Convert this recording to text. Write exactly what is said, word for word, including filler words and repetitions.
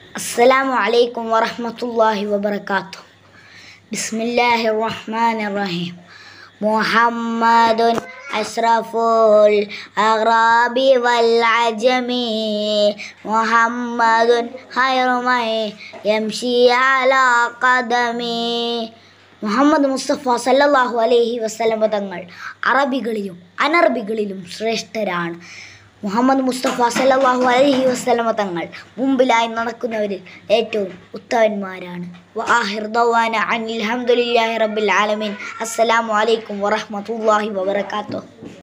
السلام عليكم ورحمة الله وبركاته. بسم الله الرحمن الرحيم. محمد أشرف الأغراب والعجم، محمد خير من يمشي على قدمي. മുഹമ്മദ് മുസ്തഫ സല്ലല്ലാഹു അലൈഹി വസല്ലമ തങ്ങൾ അറബികളിലും അനറബികളിലും ശ്രേഷ്ഠരാണ്. മുഹമ്മദ് മുസ്തഫ സല്ലല്ലാഹു അലൈഹി വസല്ലമ തങ്ങൾ മുമ്പിലായി നടക്കുന്നവരിൽ ഏറ്റവും ഉത്തമന്മാരാണ്. വആഖിർ ദഅവാന അനിൽ ഹംദുലില്ലാഹി റബ്ബിൽ ആലമീൻ. അസ്സലാമു അലൈക്കും വറഹ്മത്തുള്ളാഹി വബറകാതുഹു.